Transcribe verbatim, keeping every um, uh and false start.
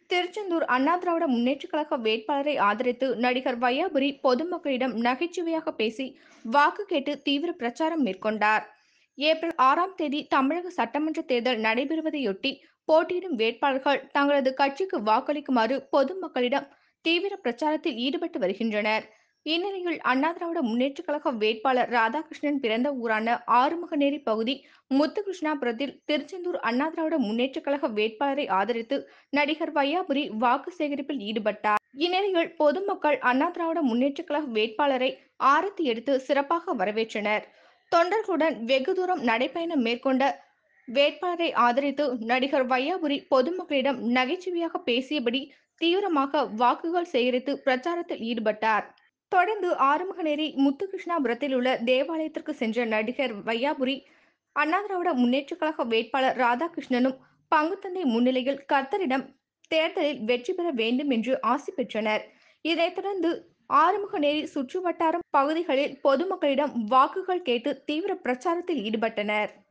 திருச்செந்தூர் அண்ணா திராவிட முன்னேற்றக் கழக வேட்பாளரை ஆதரித்து நடிகர் வையாபுரி பொதுமக்களிடம் நகைச்சுவையாக பேசி வாக்கு கேட்டு தீவிர பிரச்சாரம் மேற்கொண்டார். ஏப்ரல் ஆறாம் தேதி தமிழக சட்டமன்ற தேர்தல் நடைபெறுவதையொட்டி போட்டியிடும் வேட்பாளர்கள் தங்களது கட்சிக்கு வாக்களிக்குமாறு பொதுமக்களிடம் தீவிர பிரச்சாரத்தில் ஈடுபட்டு வருகின்றனர். இந்நிலையில் அண்ணா திராவிட முன்னேற்றக் கழக வேட்பாளர் ராதாகிருஷ்ணன் பிறந்த ஊரான ஆறுமுகநேரி பகுதி முத்துகிருஷ்ணாபுரத்தில் திருச்செந்தூர் அண்ணா திராவிட முன்னேற்றக் கழக வேட்பாளரை ஆதரித்து நடிகர் வையாபுரி வாக்கு சேகரிப்பில் ஈடுபட்டார். இந்நிலையில் பொதுமக்கள் அண்ணா திராவிட முன்னேற்றக் கழக வேட்பாளரை ஆரத்தி எடுத்து சிறப்பாக வரவேற்றனர். தொண்டர்களுடன் வெகு தூரம் நடைபயணம் மேற்கொண்ட வேட்பாளரை ஆதரித்து நடிகர் வையாபுரி பொதுமக்களிடம் நகைச்சுவையாக பேசியபடி தீவிரமாக வாக்குகள் சேகரித்து பிரச்சாரத்தில் ஈடுபட்டார். தொடர்ந்து ஆறுமுகநேரி முத்துகிருஷ்ணாபுரத்தில் உள்ள தேவாலயத்திற்கு சென்ற நடிகர் வையாபுரி அண்ணா திராவிட முன்னேற்றக் கழக வேட்பாளர் ராதாகிருஷ்ணனும் பங்குத்தந்தை முன்னிலையில் கர்த்தரிடம் தேர்தலில் வெற்றி பெற வேண்டும் என்று ஆசி பெற்றனர். இதனைத் தொடர்ந்து ஆறுமுகநேரி சுற்றுவட்டாரம் பகுதிகளில் பொதுமக்களிடம் வாக்குகள் கேட்டு தீவிர பிரச்சாரத்தில் ஈடுபட்டனர்.